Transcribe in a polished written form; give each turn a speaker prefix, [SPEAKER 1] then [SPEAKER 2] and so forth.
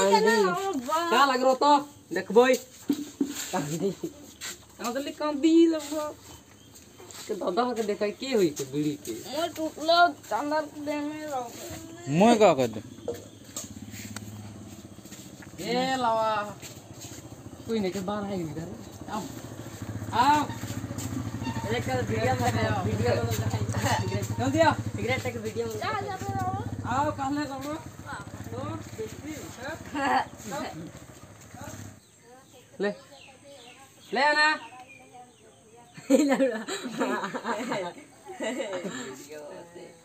[SPEAKER 1] क्या लग रहा तो देख बोई कांदी जल्दी कांदी लगो के दादा के देखा के हुई के बीड़ी के मोय टूटलो चांदा दे में रहो
[SPEAKER 2] मोय का कर दे
[SPEAKER 1] ये लावा कोई नहीं के बाहर है इधर आओ एक वीडियो जल्दी आओ सिगरेट के वीडियो आओ कहले करो तो ले ले ना वीडियो